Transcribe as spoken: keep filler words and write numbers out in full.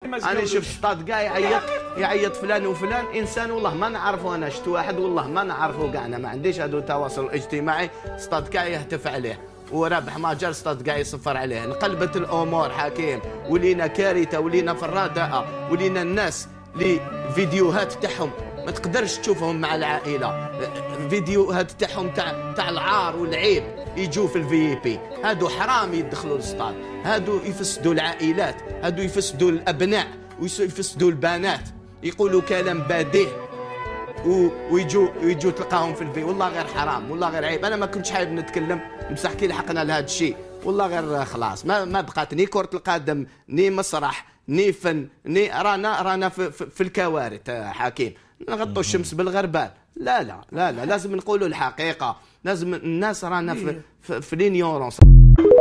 انا شفت ستاد كاع يعيط يعيط فلان وفلان انسان والله ما نعرفه. انا شفت واحد والله ما نعرفه كاع، انا ما عنديش هذا التواصل الاجتماعي، ستاد كاع يهتف عليه ورابح ماجر ستاد كاع يصفر عليه. انقلبت الامور حكيم، ولينا كارثه، ولينا في الرداءه، ولينا الناس اللي فيديوهات تاعهم ما تقدرش تشوفهم مع العائله، فيديوهات تاعهم تاع تاع العار والعيب يجوا في الفي بي. هادو حرام يدخلوا للسطاد، هادو يفسدوا العائلات، هادو يفسدوا الابناء ويفسدوا البنات، يقولوا كلام بديه ويجوا ويجوا تلقاهم في الفي. والله غير حرام، والله غير عيب. انا ما كنتش حابب نتكلم بصح كي لحقنا لهذا الشيء والله غير خلاص ما ما بقات ني كرة القدم ني مسرح ني فن ني رانا رانا في, في, في الكوارث حكيم. نغطوا الشمس بالغربال، لا لا لا لا لازم نقولوا الحقيقة، لازم الناس رانا في في, في لينيورونس.